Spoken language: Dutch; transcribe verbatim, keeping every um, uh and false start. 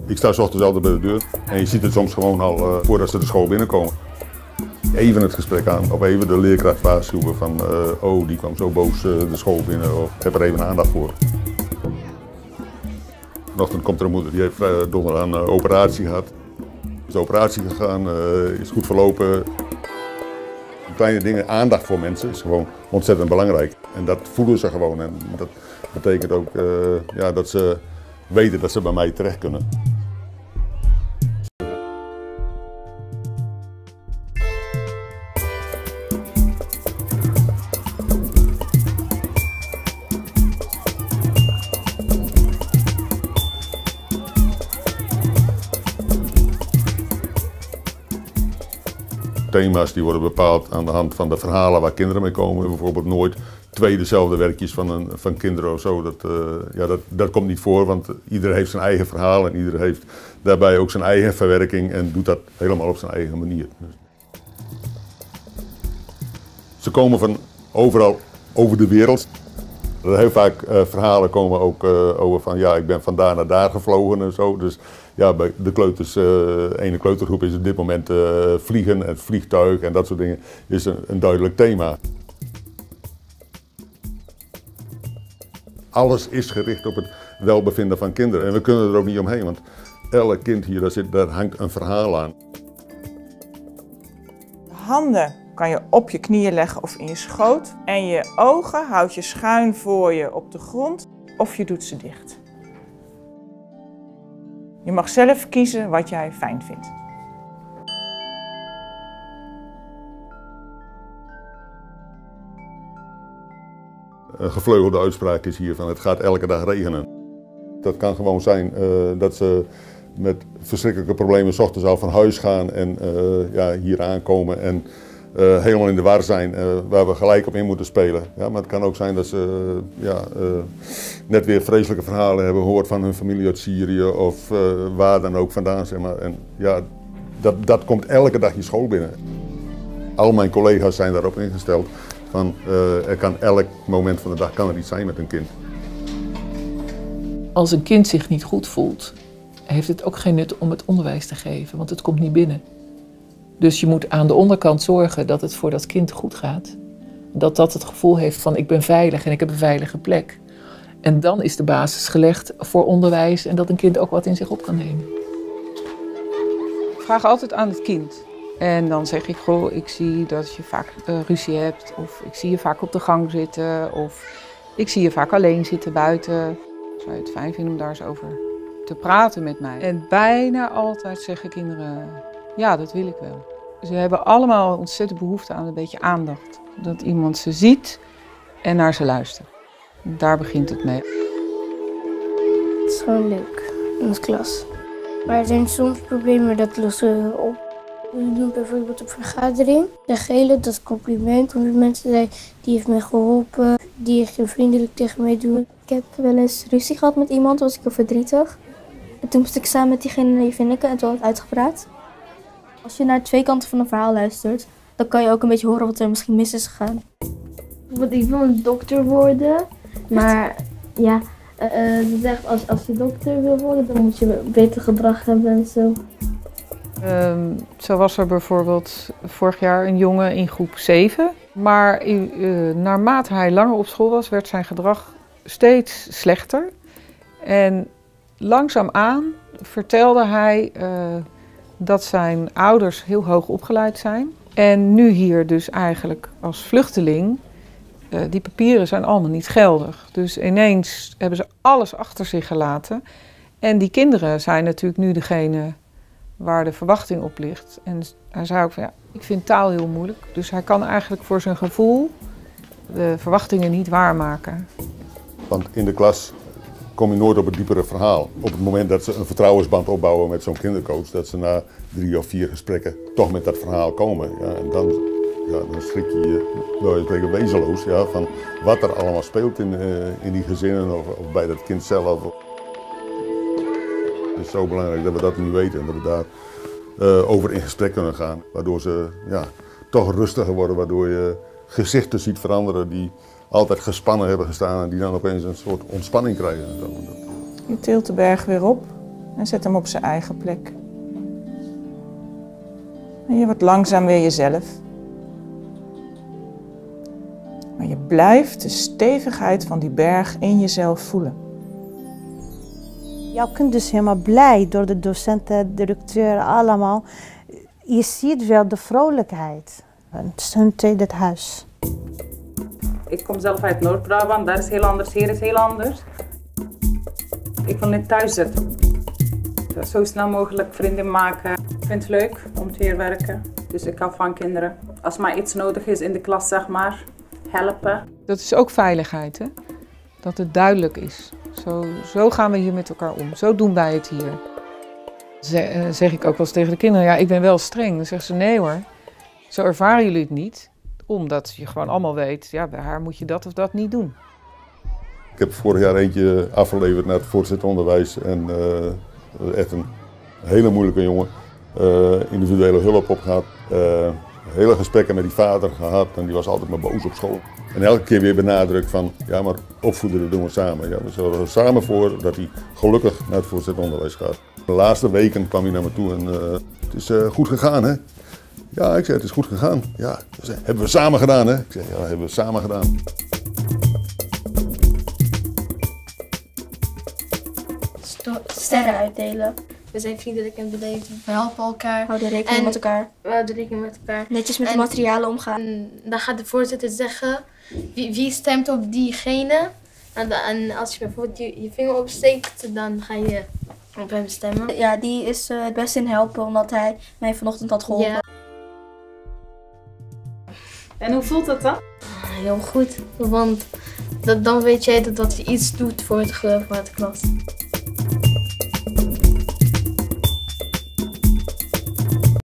Ik sta 's ochtends altijd bij de deur en je ziet het soms gewoon al uh, voordat ze de school binnenkomen. Even het gesprek aan, of even de leerkracht waarschuwen van uh, oh, die kwam zo boos uh, de school binnen, of heb er even aandacht voor. Vanochtend komt er een moeder, die heeft uh, donderdag een uh, operatie gehad. Is de operatie gegaan, uh, is goed verlopen. Kleine dingen, aandacht voor mensen is gewoon ontzettend belangrijk. En dat voelen ze gewoon en dat betekent ook uh, ja, dat ze weten dat ze bij mij terecht kunnen. Thema's die worden bepaald aan de hand van de verhalen waar kinderen mee komen. Bijvoorbeeld nooit twee dezelfde werkjes van, een, van kinderen of zo. Dat, uh, ja, dat, dat komt niet voor, want ieder heeft zijn eigen verhaal en ieder heeft daarbij ook zijn eigen verwerking en doet dat helemaal op zijn eigen manier. Ze komen van overal over de wereld. Heel vaak uh, verhalen komen ook uh, over van ja, ik ben van daar naar daar gevlogen en zo. Dus ja, bij de kleuters, uh, ene kleutergroep is op dit moment uh, vliegen en vliegtuig en dat soort dingen is een, een duidelijk thema. Alles is gericht op het welbevinden van kinderen en we kunnen er ook niet omheen, want elk kind hier, daar, zit, daar hangt een verhaal aan. Handen kan je op je knieën leggen of in je schoot en je ogen houd je schuin voor je op de grond of je doet ze dicht. Je mag zelf kiezen wat jij fijn vindt. Een gevleugelde uitspraak is hier van het gaat elke dag regenen. Dat kan gewoon zijn uh, dat ze met verschrikkelijke problemen 's ochtends al van huis gaan en uh, ja, hier aankomen en uh, helemaal in de war zijn uh, waar we gelijk op in moeten spelen. Ja, maar het kan ook zijn dat ze uh, ja, uh, net weer vreselijke verhalen hebben gehoord van hun familie uit Syrië of uh, waar dan ook vandaan. Zeg maar. En ja, dat, dat komt elke dag je school binnen. Al mijn collega's zijn daarop ingesteld van uh, er kan elk moment van de dag kan er iets zijn met een kind. Als een kind zich niet goed voelt, heeft het ook geen nut om het onderwijs te geven, want het komt niet binnen. Dus je moet aan de onderkant zorgen dat het voor dat kind goed gaat. Dat dat het gevoel heeft van ik ben veilig en ik heb een veilige plek. En dan is de basis gelegd voor onderwijs en dat een kind ook wat in zich op kan nemen. Ik vraag altijd aan het kind. En dan zeg ik, goh, ik zie dat je vaak uh, ruzie hebt. Of ik zie je vaak op de gang zitten. Of ik zie je vaak alleen zitten buiten. Zou je het fijn vinden om daar eens over te praten met mij? En bijna altijd zeggen kinderen, ja, dat wil ik wel. Ze hebben allemaal ontzettend behoefte aan een beetje aandacht. Dat iemand ze ziet en naar ze luistert. Daar begint het mee. Het is gewoon leuk in de klas. Maar er zijn soms problemen, dat lossen we op. We doen bijvoorbeeld een vergadering. De gele, dat is compliment. Omdat mensen zeggen, die heeft mij geholpen. Die ging vriendelijk tegen mij doen. Ik heb wel eens ruzie gehad met iemand, was ik heel verdrietig. En toen moest ik samen met diegene even nikken en toen had ik uitgepraat. Als je naar twee kanten van een verhaal luistert, dan kan je ook een beetje horen wat er misschien mis is gegaan. Ik wil een dokter worden, maar ja, uh, uh, zegt als, als je dokter wil worden, dan moet je beter gedrag hebben en zo. Um, zo was er bijvoorbeeld vorig jaar een jongen in groep zeven. Maar uh, naarmate hij langer op school was, werd zijn gedrag steeds slechter. En langzaamaan vertelde hij uh, dat zijn ouders heel hoog opgeleid zijn. En nu hier dus eigenlijk als vluchteling, uh, die papieren zijn allemaal niet geldig. Dus ineens hebben ze alles achter zich gelaten. En die kinderen zijn natuurlijk nu degene waar de verwachting op ligt. En hij zei ook van ja, ik vind taal heel moeilijk. Dus hij kan eigenlijk voor zijn gevoel de verwachtingen niet waarmaken. Want in de klas kom je nooit op het diepere verhaal. Op het moment dat ze een vertrouwensband opbouwen met zo'n kindercoach, dat ze na drie of vier gesprekken toch met dat verhaal komen. Ja, en dan, ja, dan schrik je je, nou, je spreekt wezenloos, ja, van wat er allemaal speelt in, uh, in die gezinnen of, of bij dat kind zelf. Het is zo belangrijk dat we dat nu weten en dat we daar uh, over in gesprek kunnen gaan. Waardoor ze ja, toch rustiger worden, waardoor je gezichten ziet veranderen die altijd gespannen hebben gestaan en die dan opeens een soort ontspanning krijgen. Je tilt de berg weer op En zet hem op zijn eigen plek. En je wordt langzaam weer jezelf. Maar je blijft de stevigheid van die berg in jezelf voelen. Jouw kind is helemaal blij door de docenten, de directeur, allemaal. Je ziet wel de vrolijkheid. Het is hun tweede huis. Ik kom zelf uit Noord-Brabant, daar is heel anders, hier is heel anders. Ik wil net thuis zitten. Zo snel mogelijk vrienden maken. Ik vind het leuk om te hier werken, dus ik hou van kinderen. Als maar iets nodig is in de klas, zeg maar, helpen. Dat is ook veiligheid, hè? Dat het duidelijk is. Zo, zo gaan we hier met elkaar om. Zo doen wij het hier. Ze, zeg ik ook wel eens tegen de kinderen, ja, ik ben wel streng. Dan zeggen ze, nee hoor, zo ervaren jullie het niet. Omdat je gewoon allemaal weet, ja, bij haar moet je dat of dat niet doen. Ik heb vorig jaar eentje afgeleverd naar het voortgezet onderwijs. En uh, echt een hele moeilijke jongen. Uh, individuele hulp op gehad. Uh, hele gesprekken met die vader gehad en die was altijd maar boos op school. En elke keer weer benadrukt van, ja maar opvoeden dat doen we samen. Ja, we zorgen er samen voor dat hij gelukkig naar het voortgezet onderwijs gaat. De laatste weken kwam hij naar me toe en uh, het is uh, goed gegaan hè. Ja, ik zei het is goed gegaan. Ja, zei, hebben we samen gedaan hè. Ik zei ja, hebben we samen gedaan. Sterren uitdelen. We zijn vriendelijk en beleefd. We helpen elkaar. Houden rekening En met elkaar. We houden rekening met elkaar. Netjes met En- de materialen omgaan. En dan gaat de voorzitter zeggen wie, wie stemt op diegene. En, dan- en als je bijvoorbeeld je, je vinger opsteekt, dan ga je op hem stemmen. Ja, die is uh, het beste in helpen omdat hij mij vanochtend had geholpen. Ja. En hoe voelt dat dan? Heel goed, want dat, dan weet jij dat, dat je iets doet voor het geloof van de klas.